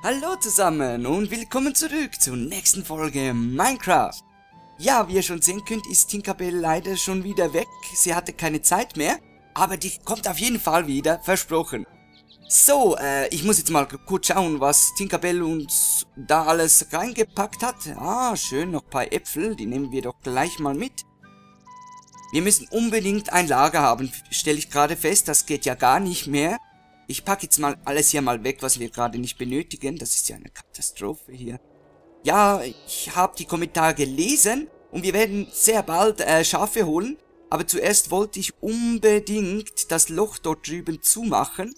Hallo zusammen und willkommen zurück zur nächsten Folge Minecraft. Ja, wie ihr schon sehen könnt, ist Tinkerbell leider schon wieder weg. Sie hatte keine Zeit mehr, aber die kommt auf jeden Fall wieder, versprochen. So, ich muss jetzt mal kurz schauen, was Tinkerbell uns da alles reingepackt hat. Ah, schön, noch ein paar Äpfel, die nehmen wir doch gleich mal mit. Wir müssen unbedingt ein Lager haben, stelle ich gerade fest, das geht ja gar nicht mehr. Ich packe jetzt mal alles hier mal weg, was wir gerade nicht benötigen. Das ist ja eine Katastrophe hier. Ja, ich habe die Kommentare gelesen und wir werden sehr bald Schafe holen. Aber zuerst wollte ich unbedingt das Loch dort drüben zumachen.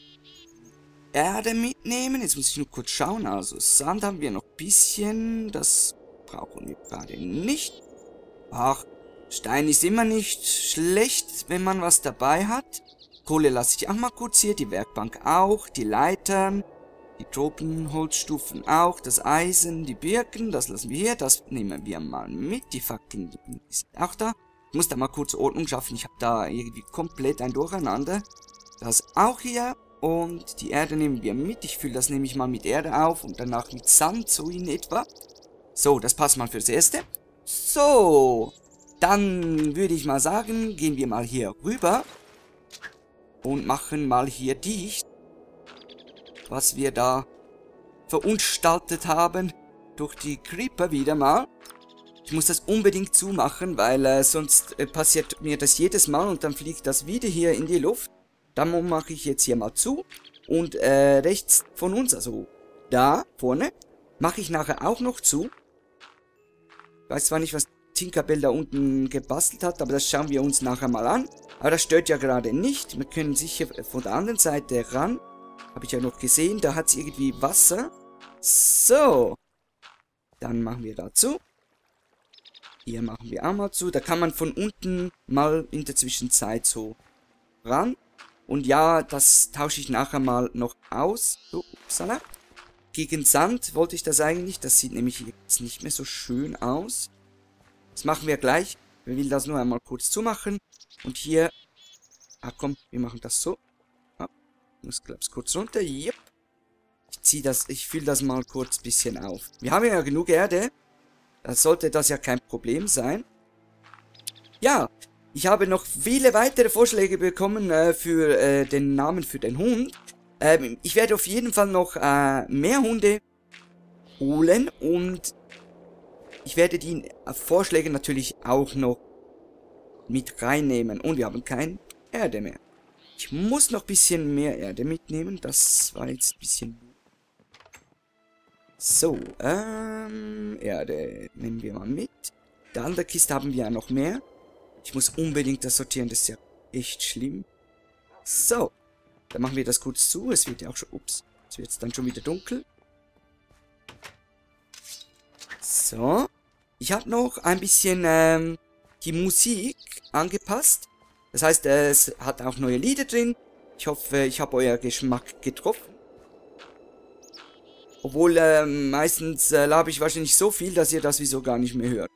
Erde mitnehmen. Jetzt muss ich nur kurz schauen. Also Sand haben wir noch ein bisschen. Das brauchen wir gerade nicht. Ach, Stein ist immer nicht schlecht, wenn man was dabei hat. Kohle lasse ich auch mal kurz hier, die Werkbank auch, die Leitern, die Tropenholzstufen auch, das Eisen, die Birken, das lassen wir hier, das nehmen wir mal mit, die Fackeln sind auch da. Ich muss da mal kurz Ordnung schaffen, ich habe da irgendwie komplett ein Durcheinander. Das auch hier und die Erde nehmen wir mit, ich fülle das nämlich mal mit Erde auf und danach mit Sand, so in etwa. So, das passt mal fürs Erste. So, dann würde ich mal sagen, gehen wir mal hier rüber. Und machen mal hier dicht, was wir da verunstaltet haben, durch die Creeper wieder mal. Ich muss das unbedingt zumachen, weil sonst passiert mir das jedes Mal und dann fliegt das wieder hier in die Luft. Dann mache ich jetzt hier mal zu und rechts von uns, also da vorne, mache ich nachher auch noch zu. Ich weiß zwar nicht, was Tinkerbell da unten gebastelt hat, aber das schauen wir uns nachher mal an. Aber das stört ja gerade nicht. Wir können sicher von der anderen Seite ran. Habe ich ja noch gesehen, da hat es irgendwie Wasser. So. Dann machen wir dazu. Hier machen wir auch mal zu. Da kann man von unten mal in der Zwischenzeit so ran. Und ja, das tausche ich nachher mal noch aus. So, upsala. Gegen Sand wollte ich das eigentlich. Das sieht nämlich jetzt nicht mehr so schön aus. Das machen wir gleich. Ich will das nur einmal kurz zumachen. Und hier... Ah komm, wir machen das so. Ah, muss glaube ich kurz runter. Yep. Ich fülle das mal kurz ein bisschen auf. Wir haben ja genug Erde. Da sollte das ja kein Problem sein. Ja, ich habe noch viele weitere Vorschläge bekommen für den Namen für den Hund. Ich werde auf jeden Fall noch mehr Hunde holen und ich werde die Vorschläge natürlich auch noch mit reinnehmen. Und wir haben keine Erde mehr. Ich muss noch ein bisschen mehr Erde mitnehmen. Das war jetzt ein bisschen... So, Erde nehmen wir mal mit. Da an der Kiste haben wir ja noch mehr. Ich muss unbedingt das sortieren, das ist ja echt schlimm. So, dann machen wir das kurz zu. Es wird ja auch schon... Ups, es wird dann schon wieder dunkel. So, ich habe noch ein bisschen die Musik angepasst. Das heißt, es hat auch neue Lieder drin. Ich hoffe, ich habe euer Geschmack getroffen. Obwohl, meistens labe ich wahrscheinlich so viel, dass ihr das wieso gar nicht mehr hört.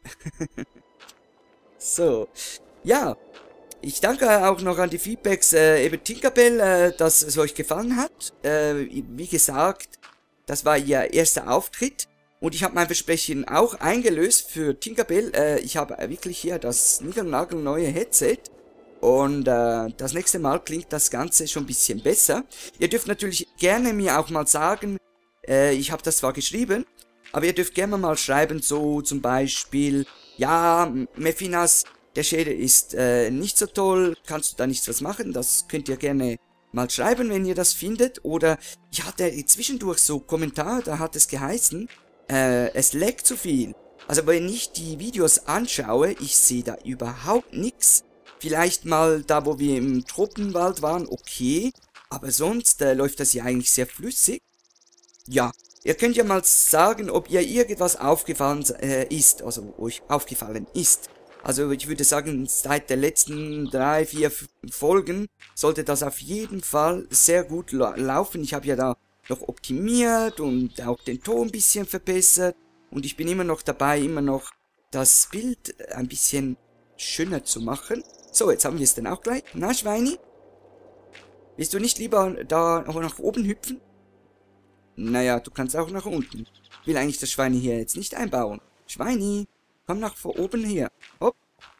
So, ja. Ich danke auch noch an die Feedbacks über Tinkerbell, dass es euch gefallen hat. Wie gesagt, das war ihr erster Auftritt. Und ich habe mein Versprechen auch eingelöst für Tinkerbell. Ich habe wirklich hier das niegelnagelneue Headset. Und das nächste Mal klingt das Ganze schon ein bisschen besser. Ihr dürft natürlich gerne mir auch mal sagen, ich habe das zwar geschrieben, aber ihr dürft gerne mal schreiben, so zum Beispiel, ja, Mephinas, der Shader ist nicht so toll, kannst du da nichts was machen? Das könnt ihr gerne mal schreiben, wenn ihr das findet. Oder ich hatte zwischendurch so Kommentar, da hat es geheißen, es laggt zu viel. Also wenn ich die Videos anschaue, ich sehe da überhaupt nichts. Vielleicht mal da, wo wir im Tropenwald waren, okay. Aber sonst läuft das ja eigentlich sehr flüssig. Ja, ihr könnt ja mal sagen, ob ihr irgendwas aufgefallen ist, also euch aufgefallen ist. Also ich würde sagen, seit der letzten 3, 4 Folgen sollte das auf jeden Fall sehr gut laufen. Ich habe ja da noch optimiert und auch den Ton ein bisschen verbessert. Und ich bin immer noch dabei, immer noch das Bild ein bisschen schöner zu machen. So, jetzt haben wir es dann auch gleich. Na, Schweini? Willst du nicht lieber da nach oben hüpfen? Naja, du kannst auch nach unten. Ich will eigentlich das Schweini hier jetzt nicht einbauen. Schweini, komm nach vor oben her. Hopp.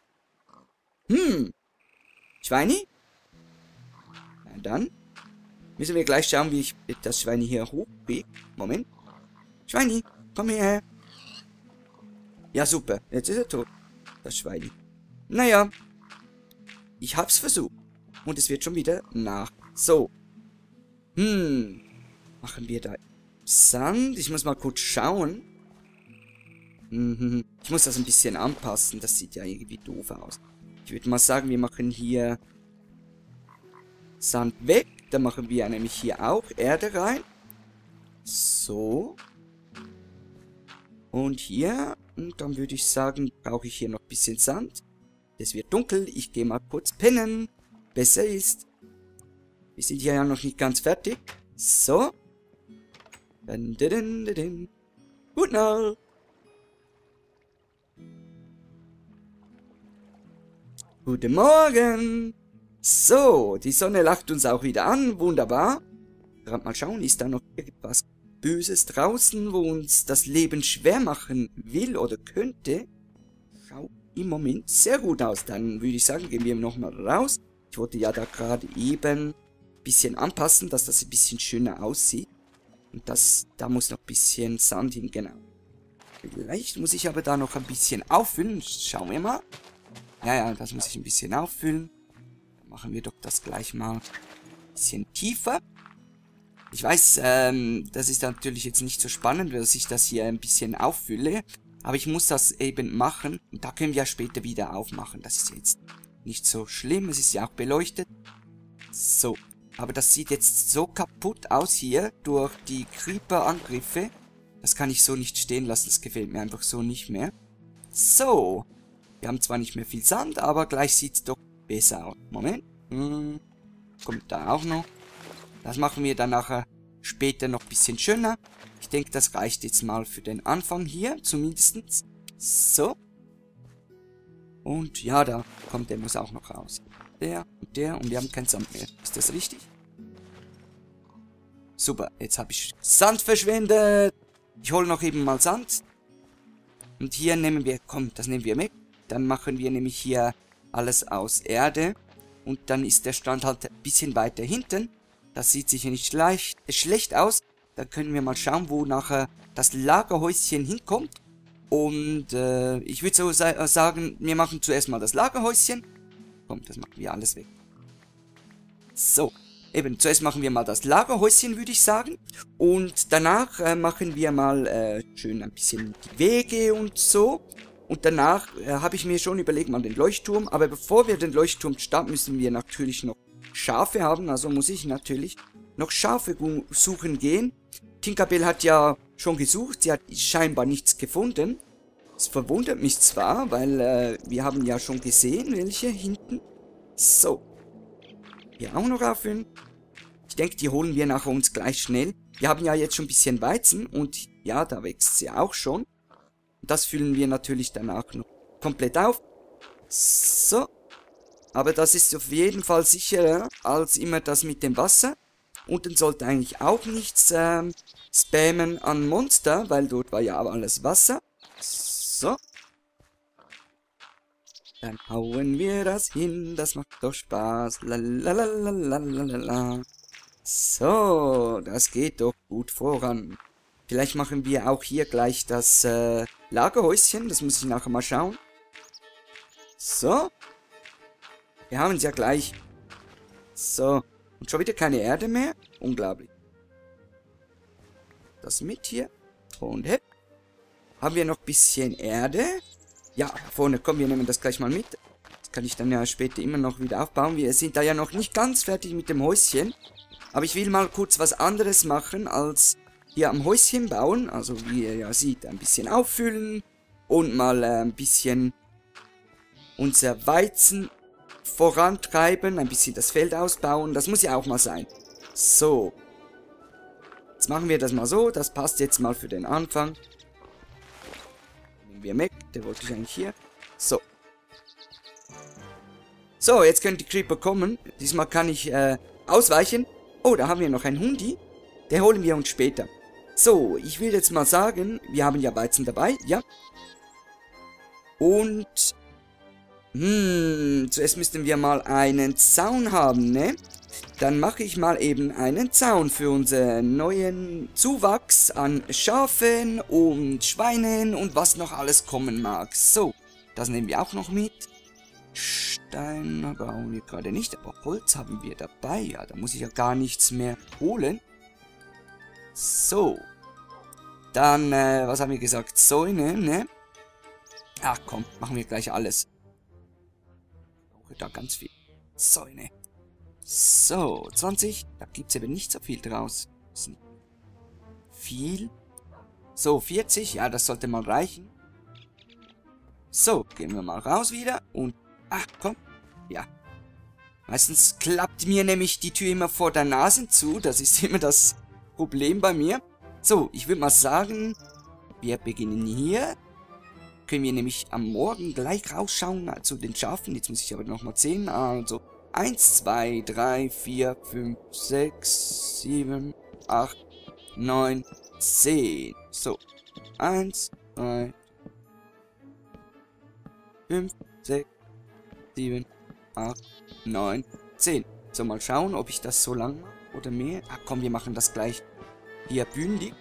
Schweini? Na dann müssen wir gleich schauen, wie ich das Schweini hier hochkriege. Moment. Schweini, komm hierher. Ja, super. Jetzt ist er tot. Das Schweini. Naja. Ich hab's versucht. Und es wird schon wieder nach. So. Machen wir da Sand? Ich muss mal kurz schauen. Ich muss das ein bisschen anpassen. Das sieht ja irgendwie doof aus. Ich würde mal sagen, wir machen hier Sand weg. Dann machen wir nämlich hier auch Erde rein. So. Und hier. Und dann würde ich sagen, brauche ich hier noch ein bisschen Sand. Es wird dunkel. Ich gehe mal kurz pennen. Besser ist. Wir sind hier ja noch nicht ganz fertig. So. Gute Nacht. Guten Morgen. So, die Sonne lacht uns auch wieder an. Wunderbar. Gerade mal schauen, ist da noch irgendwas Böses draußen, wo uns das Leben schwer machen will oder könnte? Schaut im Moment sehr gut aus. Dann würde ich sagen, gehen wir nochmal raus. Ich wollte ja da gerade eben ein bisschen anpassen, dass das ein bisschen schöner aussieht. Und da muss noch ein bisschen Sand hin, genau. Vielleicht muss ich aber da noch ein bisschen auffüllen. Schauen wir mal. Ja, das muss ich ein bisschen auffüllen. Dann machen wir doch das gleich mal ein bisschen tiefer. Ich weiß, das ist natürlich jetzt nicht so spannend, dass ich das hier ein bisschen auffülle. Aber ich muss das eben machen. Und da können wir später wieder aufmachen. Das ist jetzt nicht so schlimm. Es ist ja auch beleuchtet. So. Aber das sieht jetzt so kaputt aus hier durch die Creeper-Angriffe. Das kann ich so nicht stehen lassen. Das gefällt mir einfach so nicht mehr. So. Wir haben zwar nicht mehr viel Sand, aber gleich sieht es doch besser aus. Moment. Kommt da auch noch. Das machen wir dann nachher später noch ein bisschen schöner. Ich denke, das reicht jetzt mal für den Anfang hier, zumindest. So. Und ja, da kommt der muss auch noch raus. Der und wir haben kein Sand mehr. Ist das richtig? Super, jetzt habe ich Sand verschwendet. Ich hole noch eben mal Sand. Und hier nehmen wir, komm, das nehmen wir mit. Dann machen wir nämlich hier alles aus Erde. Und dann ist der Stand halt ein bisschen weiter hinten. Das sieht sicher nicht schlecht aus. Da können wir mal schauen, wo nachher das Lagerhäuschen hinkommt. Und ich würde so sagen, wir machen zuerst mal das Lagerhäuschen. Komm, das machen wir alles weg. So, eben, zuerst machen wir mal das Lagerhäuschen, würde ich sagen. Und danach machen wir mal schön ein bisschen die Wege und so. Und danach habe ich mir schon überlegt, mal den Leuchtturm. Aber bevor wir den Leuchtturm starten, müssen wir natürlich noch Schafe haben. Also muss ich natürlich noch Schafe suchen gehen. Tinkerbell hat ja schon gesucht. Sie hat scheinbar nichts gefunden. Das verwundert mich zwar, weil wir haben ja schon gesehen, welche hinten. So. Hier auch noch auffüllen. Ich denke, die holen wir nachher uns gleich schnell. Wir haben ja jetzt schon ein bisschen Weizen und ja, da wächst sie auch schon. Das füllen wir natürlich danach noch komplett auf. So. Aber das ist auf jeden Fall sicherer als immer das mit dem Wasser. Und dann sollte eigentlich auch nichts spammen an Monster, weil dort war ja alles Wasser. So. Dann hauen wir das hin, das macht doch Spaß. Lalalalalalala. So, das geht doch gut voran. Vielleicht machen wir auch hier gleich das Lagerhäuschen, das muss ich nachher mal schauen. So. Wir haben es ja gleich. So. Und schon wieder keine Erde mehr. Unglaublich. Das mit hier. Und hepp. Haben wir noch ein bisschen Erde? Ja, vorne, komm, wir nehmen das gleich mal mit. Das kann ich dann ja später immer noch wieder aufbauen. Wir sind da ja noch nicht ganz fertig mit dem Häuschen. Aber ich will mal kurz was anderes machen, als hier am Häuschen bauen. Also wie ihr ja seht, ein bisschen auffüllen. Und mal ein bisschen unser Weizen vorantreiben. Ein bisschen das Feld ausbauen. Das muss ja auch mal sein. So. Jetzt machen wir das mal so. Das passt jetzt mal für den Anfang. Wir weg, der wollte ich eigentlich hier. So. So, jetzt können die Creeper kommen. Diesmal kann ich ausweichen. Oh, da haben wir noch einen Hundi. Den holen wir uns später. So, ich will jetzt mal sagen, wir haben ja Weizen dabei, ja. Und, zuerst müssten wir mal einen Zaun haben, ne? Dann mache ich mal eben einen Zaun für unseren neuen Zuwachs an Schafen und Schweinen und was noch alles kommen mag. So, das nehmen wir auch noch mit. Stein brauchen wir gerade nicht, aber Holz haben wir dabei. Ja, da muss ich ja gar nichts mehr holen. So. Dann, was haben wir gesagt? Säune, ne? Ach komm, machen wir gleich alles. Ich brauche da ganz viel Säune. So, 20. Da gibt es eben nicht so viel draus. Das ist viel. So, 40. Ja, das sollte mal reichen. So, gehen wir mal raus wieder. Und, ach komm. Ja. Meistens klappt mir nämlich die Tür immer vor der Nase zu. Das ist immer das Problem bei mir. So, ich würde mal sagen, wir beginnen hier. Können wir nämlich am Morgen gleich rausschauen zu den Schafen. Jetzt muss ich aber nochmal zählen. Also 1, 2, 3, 4, 5, 6, 7, 8, 9, 10. So, 1, 2, 5, 6, 7, 8, 9, 10. So, mal schauen, ob ich das so lang mache oder mehr. Ach komm, wir machen das gleich hier bündig.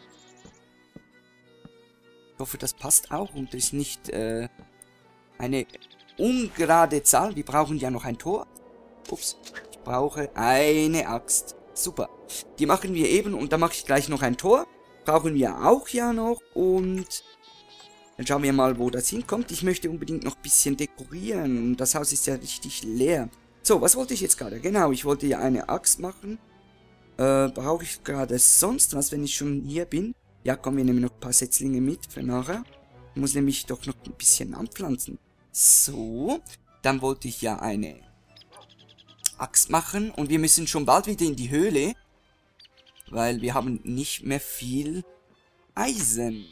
Ich hoffe, das passt auch und ist nicht eine ungerade Zahl. Wir brauchen ja noch ein Tor. Ups, ich brauche eine Axt. Super. Die machen wir eben und dann mache ich gleich noch ein Tor. Brauchen wir auch ja noch und dann schauen wir mal, wo das hinkommt. Ich möchte unbedingt noch ein bisschen dekorieren. Das Haus ist ja richtig leer. So, was wollte ich jetzt gerade? Genau, ich wollte ja eine Axt machen. Brauche ich gerade sonst was, wenn ich schon hier bin? Ja, komm, wir nehmen noch ein paar Setzlinge mit für nachher. Ich muss nämlich doch noch ein bisschen anpflanzen. So, dann wollte ich ja eine Axt machen. Und wir müssen schon bald wieder in die Höhle. Weil wir haben nicht mehr viel Eisen.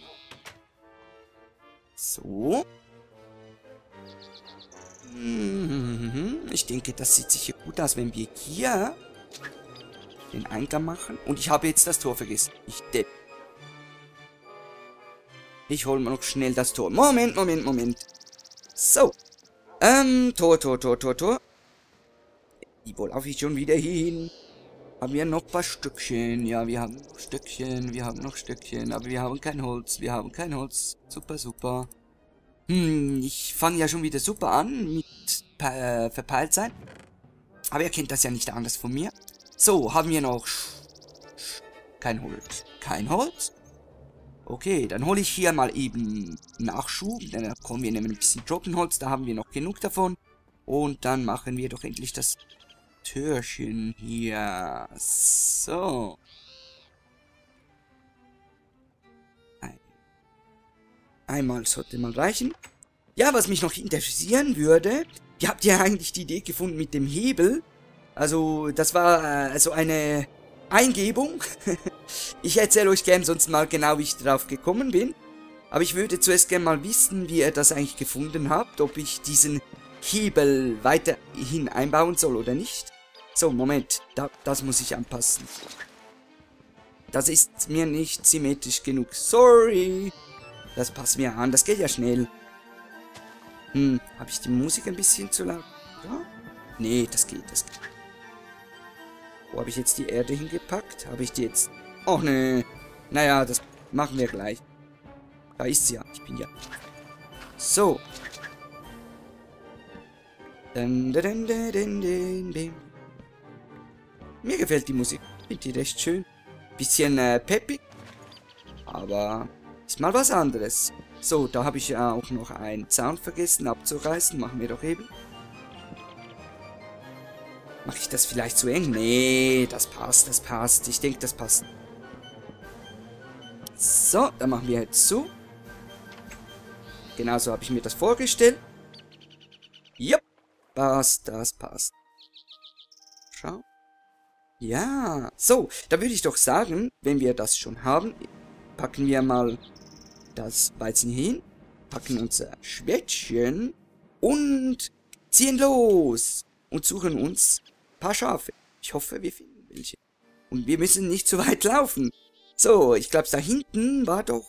So. Ich denke, das sieht sicher gut aus, wenn wir hier den Eingang machen. Und ich habe jetzt das Tor vergessen. Ich hole mir noch schnell das Tor. Moment. So. Tor. Wo laufe ich schon wieder hin? Haben wir noch ein paar Stückchen? Ja, wir haben noch Stückchen. Aber wir haben kein Holz. Super. Ich fange ja schon wieder super an mit verpeilt sein. Aber ihr kennt das ja nicht anders von mir. So, haben wir noch kein Holz. Okay, dann hole ich hier mal eben Nachschub. Dann kommen wir nehmen ein bisschen Trockenholz, da haben wir noch genug davon. Und dann machen wir doch endlich das Türchen hier. So. Einmal sollte mal reichen. Ja, was mich noch interessieren würde, ihr habt ja eigentlich die Idee gefunden mit dem Hebel. Also, das war so eine Eingebung. Ich erzähle euch gern sonst mal genau, wie ich drauf gekommen bin. Aber ich würde zuerst gerne mal wissen, wie ihr das eigentlich gefunden habt. Ob ich diesen Hebel weiterhin einbauen soll oder nicht. So, Moment. Das muss ich anpassen. Das ist mir nicht symmetrisch genug. Sorry. Das passt mir an. Das geht ja schnell. Habe ich die Musik ein bisschen zu laut? Ja? Nee, das geht. Wo habe ich jetzt die Erde hingepackt? Habe ich die jetzt... Och, nee. Naja, das machen wir gleich. Da ist sie ja. Ich bin ja... So. Mir gefällt die Musik. Finde die recht schön. Bisschen peppig. Aber ist mal was anderes. So, da habe ich ja auch noch einen Zaun vergessen abzureißen. Machen wir doch eben. Mache ich das vielleicht zu eng? Nee, das passt. Ich denke, das passt. So, dann machen wir jetzt zu. Genauso habe ich mir das vorgestellt. Jupp, passt, das passt. Schau. Ja, so, da würde ich doch sagen, wenn wir das schon haben, packen wir mal das Weizen hin, packen unser Schwertchen und ziehen los und suchen uns ein paar Schafe. Ich hoffe, wir finden welche. Und wir müssen nicht zu weit laufen. So, ich glaube, da hinten war doch